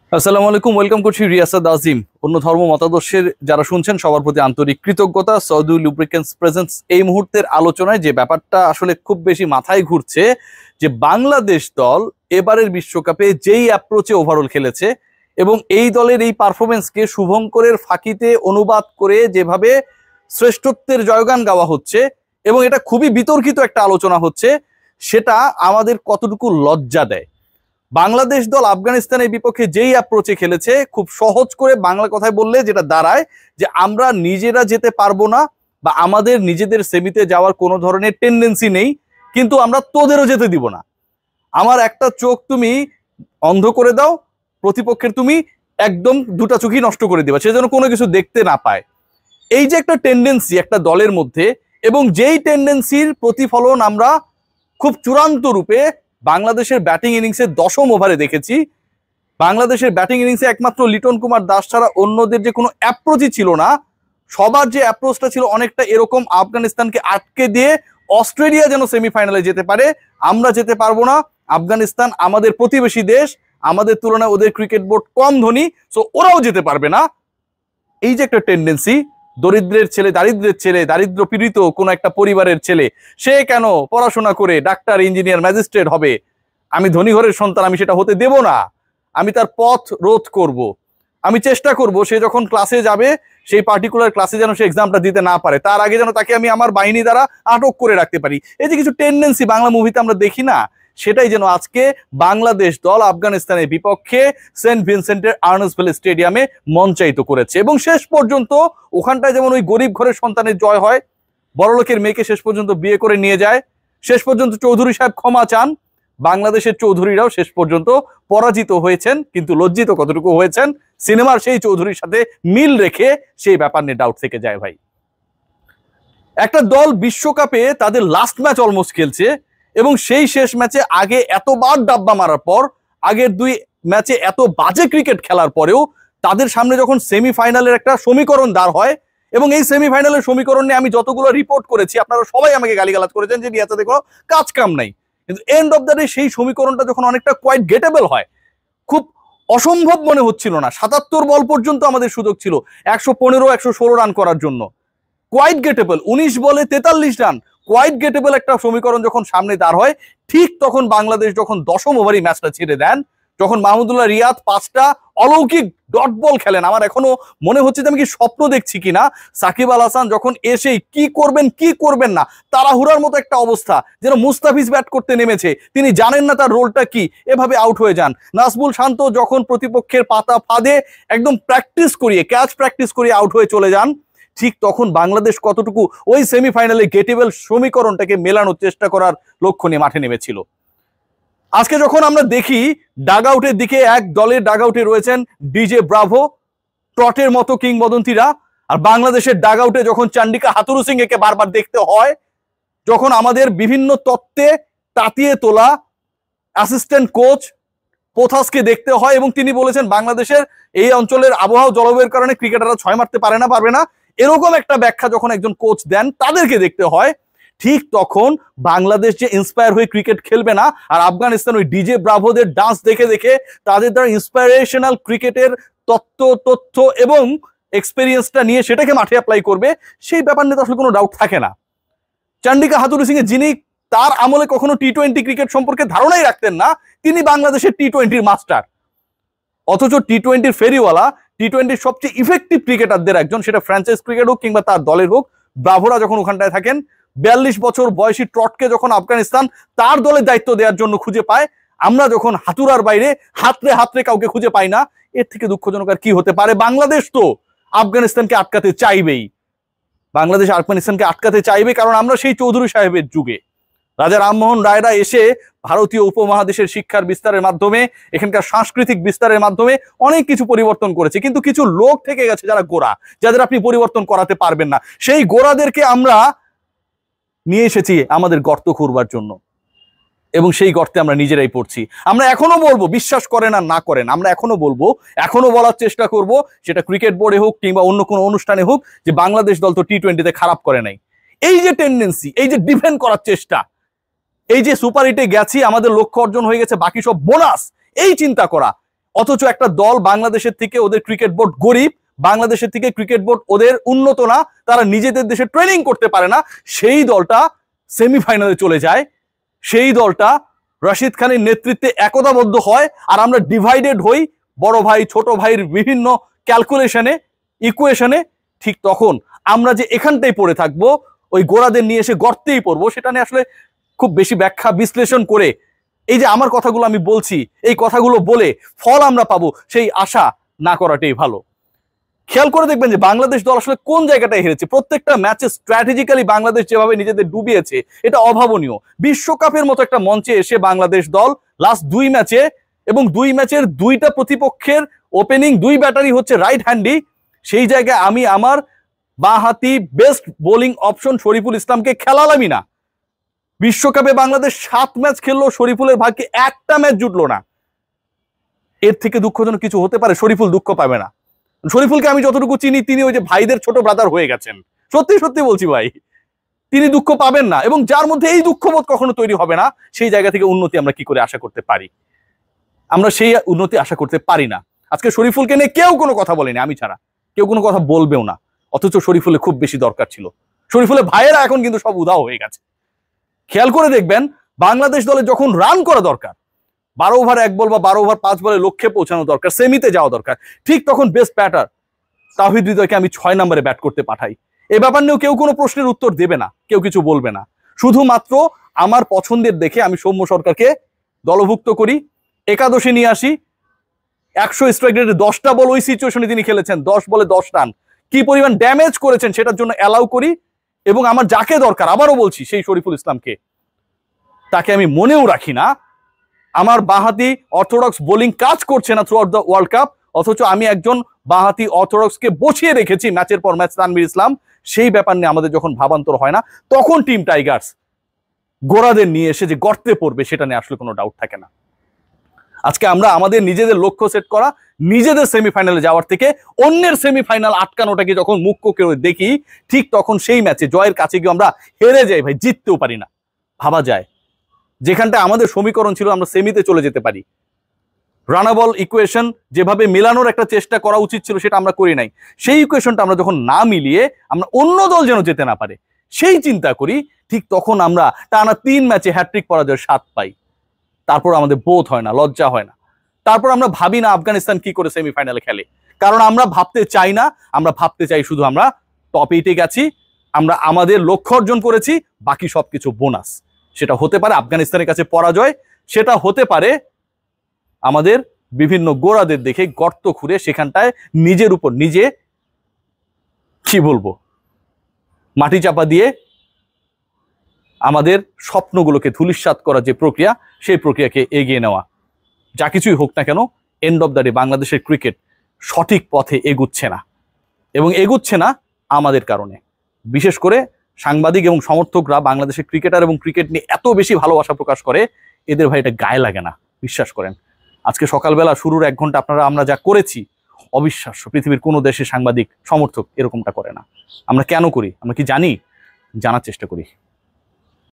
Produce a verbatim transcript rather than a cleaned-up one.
আসসালামু আলাইকুম, ওয়েলকাম করছি রিয়াসাদ আজিম। অন্য ধর্ম মতাদর্শের যারা শুনছেন সবার প্রতি আন্তরিক কৃতজ্ঞতা। সৌদি লুব্রিকেন্টস প্রেজেন্টস এই মুহূর্তের আলোচনায় যে ব্যাপারটা আসলে খুব বেশি মাথায় ঘুরছে, যে বাংলাদেশ দল এবারের বিশ্বকাপে যেই অ্যাপ্রোচে ওভারঅল খেলেছে এবং এই দলের এই পারফরমেন্সকে শুভঙ্করের ফাঁকিতে অনুবাদ করে যেভাবে শ্রেষ্ঠত্বের জয়গান গাওয়া হচ্ছে এবং এটা খুবই বিতর্কিত একটা আলোচনা হচ্ছে, সেটা আমাদের কতটুকু লজ্জা দেয়। বাংলাদেশ দল আফগানিস্তানের বিপক্ষে যেই অ্যাপ্রোচে খেলেছে, খুব সহজ করে বাংলা কথায় বললে যেটা দাঁড়ায় যে আমরা নিজেরা যেতে পারবো না বা আমাদের নিজেদের সেমিতে যাওয়ার কোনো ধরনের টেন্ডেন্সি নেই, কিন্তু আমরা তোদেরও যেতে দিব না। আমার একটা চোখ তুমি অন্ধ করে দাও, প্রতিপক্ষের তুমি একদম দুটা চোখই নষ্ট করে দিবা, সে যেন কোনো কিছু দেখতে না পায়। এই যে একটা টেন্ডেন্সি একটা দলের মধ্যে, এবং যেই টেন্ডেন্সির প্রতিফলন আমরা খুব চূড়ান্ত রূপে বাংলাদেশের ব্যাটিং ইনিংসের দশম ওভারে দেখেছি। বাংলাদেশের ব্যাটিং ইনিংসে একমাত্র লিটন কুমার দাস ছাড়া অন্যদের যে কোনো অ্যাপ্রোচই ছিল না। সবার যে অ্যাপ্রোচটা ছিল অনেকটা এরকম, আফগানিস্তানকে আটকে দিয়ে অস্ট্রেলিয়া যেন সেমিফাইনালে যেতে পারে, আমরা যেতে পারবো না। আফগানিস্তান আমাদের প্রতিবেশী দেশ, আমাদের তুলনায় ওদের ক্রিকেট বোর্ড কম ধনী, সো ওরাও যেতে পারবে না। এই যে একটা টেন্ডেন্সি, দরিদ্রের ছেলে দারিদ্রের ছেলে, দারিদ্র পীড়িত কোনো একটা পরিবারের ছেলে, সে কেন পড়াশোনা করে ডাক্তার ইঞ্জিনিয়ার ম্যাজিস্ট্রেট হবে? আমি ধনী ঘরের সন্তান, আমি সেটা হতে দেব না। আমি তার পথ রোধ করব। আমি চেষ্টা করব সে যখন ক্লাসে যাবে সেই পার্টিকুলার ক্লাসে যেন সে এক্সামটা দিতে না পারে, তার আগে যেন তাকে আমি আমার বাহিনী দ্বারা আটক করে রাখতে পারি। এই যে কিছু টেন্ডেন্সি বাংলা মুভিতে আমরা দেখি না, সেটাই যেন আজকে বাংলাদেশ দল আফগানিস্তানের বিপক্ষে সেন্ট ভিনসেন্টের আর্নসভিল স্টেডিয়ামে মঞ্চায়িত করেছে। এবং শেষ পর্যন্ত ওখানটায় যেমন ওই গরিব ঘরের সন্তানের জয় হয়, বড়লোকের মেয়েকে শেষ পর্যন্ত বিয়ে করে নিয়ে যায়, শেষ পর্যন্ত চৌধুরী সাহেব ক্ষমা চান, বাংলাদেশের চৌধুরীরাও শেষ পর্যন্ত পরাজিত হয়েছেন, কিন্তু লজ্জিত কতটুকু হয়েছেন সিনেমার সেই চৌধুরীর সাথে মিল রেখে সেই ব্যাপার নিয়ে ডাউট থেকে যায়। ভাই, একটা দল বিশ্বকাপে তাদের লাস্ট ম্যাচ অলমোস্ট খেলছে এবং সেই শেষ ম্যাচে আগে এতবার ডাব্বা মারার পর, আগের দুই ম্যাচে এত বাজে ক্রিকেট খেলার পরেও তাদের সামনে যখন সেমিফাইনালের একটা সমীকরণ দাঁড় হয়, এবং এই সেমিফাইনালের সমীকরণ নিয়ে আমি যতগুলো রিপোর্ট করেছি আপনারা সবাই আমাকে গালিগালাজ করেছেন যে রিয়াতে দেখো কাজ কাম নাই, কিন্তু এন্ড অফ দ্য ডে সেই সমীকরণটা যখন অনেকটা কোয়াইট গেটেবল হয়, খুব অসম্ভব মনে হচ্ছিল না। সাতাত্তর বল পর্যন্ত আমাদের সুযোগ ছিল একশো পনেরো একশো ষোলো রান করার জন্য, কোয়াইট গেটেবল। উনিশ বলে তেতাল্লিশ রান, কোয়াইট গেটেবল একটা সমীকরণ যখন সামনে দাঁড় হয়, ঠিক তখন বাংলাদেশ যখন দশম ওভারই ম্যাচটা ছেড়ে দেন, যখন মাহমুদুল্লাহ রিয়াদ পাঁচটা অলৌকিক ডট বল খেলেন, আমার এখনো মনে হচ্ছে যে আমি কি স্বপ্ন দেখছি কিনা। সাকিব আল হাসান যখন এসেই কি করবেন কি করবেন না তাড়াহুড়ার মতো একটা অবস্থা, যেন মুস্তাফিজ ব্যাট করতে নেমেছে, তিনি জানেন না তার রোলটা কি, এভাবে আউট হয়ে যান। নাজমুল শান্ত যখন প্রতিপক্ষের পাতা ফাঁদে একদম প্র্যাকটিস করিয়ে ক্যাচ প্র্যাকটিস করিয়ে আউট হয়ে চলে যান, ঠিক তখন বাংলাদেশ কতটুকু ওই সেমিফাইনালে গেটেবল সমীকরণটাকে মেলানোর চেষ্টা করার লক্ষ্য নিয়ে মাঠে নেমেছিল। আজকে যখন আমরা দেখি ডাগ আউটের দিকে এক দলের ডাগ আউটে রয়েছেন ডিজে ব্রাভো, ট্রটের মতো কিংবদন্তিরা, আর বাংলাদেশের ডাগ আউটে যখন চান্ডিকা হাথুরু সিং একে বারবার দেখতে হয়, যখন আমাদের বিভিন্ন তত্ত্বে তাতিয়ে তোলা অ্যাসিস্ট্যান্ট কোচ পোথাসকে দেখতে হয়, এবং তিনি বলেছেন বাংলাদেশের এই অঞ্চলের আবহাওয়া জলবায়ুর কারণে ক্রিকেটাররা ছয় মারতে পারে না পারবে না, এরকম একটা ব্যাখ্যা যখন একজন কোচ দেন, তাদেরকে দেখতে হয়, ঠিক তখন বাংলাদেশ যে ইন্সপায়ার হয়ে ক্রিকেট খেলবে না, আর আফগানিস্তান ওই ডিজে ব্রাভোদের ডান্স দেখে দেখে তাদের দ্বারা ইন্সপায়ারেশনাল ক্রিকেটের তত্ত্ব তথ্য এবং এক্সপেরিয়েন্সটা নিয়ে সেটাকে মাঠে অ্যাপ্লাই করবে, সেই ব্যাপার নিয়ে তো আসলে কোনো ডাউট থাকে না। চান্ডিকা হাথুরু সিং এ, যিনি তার আমলে কখনো টি টোয়েন্টি ক্রিকেট সম্পর্কে ধারণাই রাখতেন না, তিনি বাংলাদেশের টি টোয়েন্টির মাস্টার, অথচ টি টোয়েন্টির ফেরিওয়ালা, টি টোয়েন্টির সবচেয়ে ইফেক্টিভ ক্রিকেটারদের একজন, সেটা ফ্র্যাঞ্চাইজ ক্রিকেট হোক কিংবা তার দলের হোক, ব্রাভোরা যখন ওখানটায় থাকেন, বিয়াল্লিশ বছর বয়সী ট্রটকে যখন আফগানিস্তান তার দলের দায়িত্ব দেওয়ার জন্য খুঁজে পায়, আমরা যখন হাতুরার বাইরে হাতরে হাতরে কাউকে খুঁজে পাই না, এর থেকে দুঃখজনক আর কি হতে পারে। বাংলাদেশ তো আফগানিস্তানকে আটকাতে চাইবেই, বাংলাদেশ আফগানিস্তানকে আটকাতে চাইবে, কারণ আমরা সেই চৌধুরী সাহেবের যুগে রাজা রামমোহন রায়রা এসে ভারতীয় উপমহাদেশের শিক্ষার বিস্তারের মাধ্যমে, এখানকার সাংস্কৃতিক বিস্তারের মাধ্যমে অনেক কিছু পরিবর্তন করেছে, কিন্তু কিছু লোক থেকে গেছে যারা গোড়া, যাদের আপনি পরিবর্তন করাতে পারবেন না, সেই গোড়াদেরকে আমরা নিয়ে এসেছি আমাদের গর্ত খুঁড়বার জন্য, এবং সেই গর্তে আমরা নিজেরাই পড়ছি। আমরা এখনো বলবো, বিশ্বাস করেন আর না করেন, আমরা এখনো বলবো, এখনো বলার চেষ্টা করব, সেটা ক্রিকেট বোর্ডে হোক কিংবা অন্য কোনো অনুষ্ঠানে হোক, যে বাংলাদেশ দল তো টি টোয়েন্টিতে খারাপ করে নাই। এই যে টেন্ডেন্সি, এই যে ডিফেন্ড করার চেষ্টা, এই যে সুপার হিটে গেছি আমাদের লক্ষ্য অর্জন হয়ে গেছে, বাকি সব বোনাস, এই চিন্তা করা, অথচ একটা দল বাংলাদেশের থেকে ওদের ক্রিকেট বোর্ড গরিব, বাংলাদেশের থেকে ক্রিকেট বোর্ড ওদের উন্নত না, তারা নিজেদের দেশে ট্রেনিং করতে পারে না, সেই দলটা সেমিফাইনালে চলে যায়। সেই দলটা রশিদ খানের নেতৃত্বে একতাবদ্ধ হয়, আর আমরা ডিভাইডেড হই বড় ভাই ছোট ভাইয়ের বিভিন্ন ক্যালকুলেশনে, ইকুয়েশনে। ঠিক তখন আমরা যে এখানটাই পড়ে থাকবো, ওই গোড়াদের নিয়ে এসে গর্তেই পড়বো, সেটা নিয়ে আসলে খুব বেশি ব্যাখ্যা বিশ্লেষণ করে এই যে আমার কথাগুলো আমি বলছি, এই কথাগুলো বলে ফল আমরা পাবো, সেই আশা না করাটাই ভালো। খেয়াল করে দেখবেন যে বাংলাদেশ দল আসলে কোন জায়গাটায় হেরেছে। প্রত্যেকটা ম্যাচে স্ট্র্যাটেজিক্যালি বাংলাদেশ যেভাবে নিজেদের ডুবিয়েছে, এটা অভাবনীয়। বিশ্বকাপের মতো একটা মঞ্চে এসে বাংলাদেশ দল লাস্ট দুই ম্যাচে, এবং দুই ম্যাচের দুইটা প্রতিপক্ষের ওপেনিং দুই ব্যাটারি হচ্ছে রাইট হ্যান্ডি, সেই জায়গায় আমি আমার বাঁহাতি বেস্ট বোলিং অপশন শরীফুল ইসলামকে খেলালামই না। বিশ্বকাপে বাংলাদেশ সাত ম্যাচ খেললো, শরীফুলের ভাগ্যে একটা ম্যাচ জুটলো না। এর থেকে দুঃখজনক কিছু হতে পারে? শরীফুল দুঃখ পাবে না। শরীফুলকে আমি যতটুকু চিনি, তিনি ওই যে ভাইদের ছোট ব্রাদার হয়ে গেছেন। সত্যি সত্যি বলছি ভাই, তিনি দুঃখ পাবেন না, এবং যার মধ্যে এই দুঃখবোধ কখনো তৈরি হবে না, সেই জায়গা থেকে উন্নতি আমরা কি করে আশা করতে পারি? আমরা সেই উন্নতি আশা করতে পারি না। আজকে শরীফুলকে নিয়ে কেউ কোনো কথা বলেনি, আমি ছাড়া কেউ কোনো কথা বলবেও না, অথচ শরীফুলের খুব বেশি দরকার ছিল। শরীফুলের ভাইয়েরা এখন কিন্তু সব উধাও হয়ে গেছে। খেয়াল করে দেখবেন বাংলাদেশ দলে যখন রান করা দরকার, বারো ওভার এক বল বা বারো ওভার পাঁচ বলে লক্ষ্যে পৌঁছানো দরকার, সেমিতে যাওয়া দরকার, ঠিক তখন বেস্ট ব্যাটার তাওহিদ হৃদয়কে আমি ছয় নম্বরে ব্যাট করতে পাঠাই। এ ব্যাপার নিয়েও কেউ কোনো প্রশ্নের উত্তর দেবে না, কেউ কিছু বলবে না। শুধুমাত্র আমার পছন্দের দেখে আমি সৌম্য সরকারকে দলভুক্ত করি, একাদশে নিয়ে আসি। একশো স্ট্রাইক রেটে দশটা বল ওই সিচুয়েশনে তিনি খেলেছেন, দশ বলে দশ রান, কি পরিমাণ ড্যামেজ করেছেন সেটার জন্য অ্যালাউ করি। এবং আমার যাকে দরকার, আবারও বলছি, সেই শরীফুল ইসলামকে, তাকে আমি মনেও রাখি না। আমার বাঁহাতি অর্থোডক্স বোলিং কাজ করছে না throughout the world cup, অথচ আমি একজন বাঁহাতি অর্থোডক্সকে বসিয়ে রেখেছি ম্যাচের পর ম্যাচ, তানভীর ইসলাম। সেই ব্যাপার নিয়ে আমাদের যখন ভাবান্তর হয় না, তখন টিম টাইগার্স গোড়াদের নিয়ে এসে যে গর্তে পড়বে, সেটা নিয়ে আসলে কোনো ডাউট থাকে না। আজকে আমরা আমাদের নিজেদের লক্ষ্য সেট করা, নিজেদের সেমিফাইনালে যাওয়ার থেকে অন্যের সেমিফাইনাল আটকানোটাকে যখন মুখ্য করে দেখি, ঠিক তখন সেই ম্যাচে জয়ের কাছে গিয়ে আমরা হেরে যাই ভাই, জিততেও পারি না। ভাবা যায় যেখানটা আমাদের সমীকরণ ছিল আমরা সেমিতে চলে যেতে পারি, রানাবল ইকুয়েশন যেভাবে মেলানোর একটা চেষ্টা করা উচিত ছিল, সেটা আমরা করি নাই। সেই ইকুয়েশনটা আমরা যখন না মিলিয়ে আমরা অন্য দল যেন যেতে না পারে সেই চিন্তা করি, ঠিক তখন আমরা টানা তিন ম্যাচে হ্যাট্রিক পরাজয়ের স্বাদ পাই। তারপর আমাদের বোধ হয় না, লজ্জা হয় না। তারপর আমরা ভাবি না আফগানিস্তান কি করে সেমিফাইনালে খেলে, কারণ আমরা ভাবতে চাই না। আমরা ভাবতে চাই শুধু আমরা টপ এইটে গেছি, আমরা আমাদের লক্ষ্য অর্জন করেছি, বাকি সবকিছু বোনাস। সেটা হতে পারে আফগানিস্তানের কাছে পরাজয়, সেটা হতে পারে আমাদের বিভিন্ন গোড়াদের দেখে গর্ত খুঁড়ে সেখানটায় নিজের উপর নিজে কি বলবো মাটি চাপা দিয়ে আমাদের স্বপ্নগুলোকে ধূলিসাৎ করার যে প্রক্রিয়া, সেই প্রক্রিয়াকে এগিয়ে নেওয়া। যা কিছুই হোক না কেন, এন্ড অফ দ্য ডে বাংলাদেশের ক্রিকেট সঠিক পথে এগুচ্ছে না, এবং এগুচ্ছে না আমাদের কারণে। বিশেষ করে সাংবাদিক এবং সমর্থকরা বাংলাদেশের ক্রিকেটার এবং ক্রিকেট নিয়ে এত বেশি ভালোবাসা প্রকাশ করে, এদের ভাই এটা গায়ে লাগে না। বিশ্বাস করেন, আজকে সকালবেলা শুরুর এক ঘন্টা আপনারা আমরা যা করেছি, অবিশ্বাস্য। পৃথিবীর কোনো দেশে সাংবাদিক সমর্থক এরকমটা করে না। আমরা কেন করি? আমরা কি জানি? জানার চেষ্টা করি।